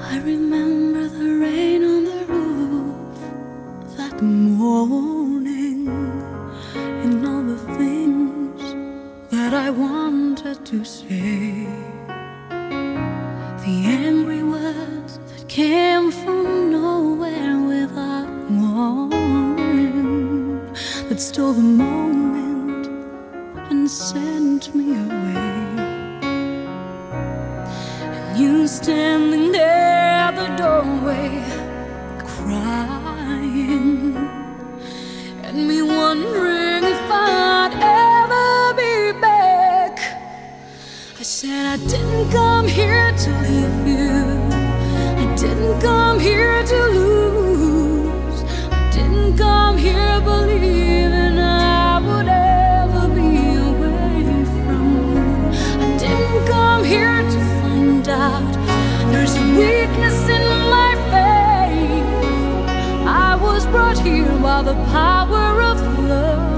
I remember the rain on the roof that morning, and all the things that I wanted to say, the angry words that came from nowhere without warning, that stole the moment and sent me away. And you standing there at the doorway crying, and me wondering if I'd ever be back. I said I didn't come here to leave you, I didn't come here to lose, I didn't come here believing I would ever be away from you. I didn't come here to find out there's a weakness in my faith. I was brought here by the power of love.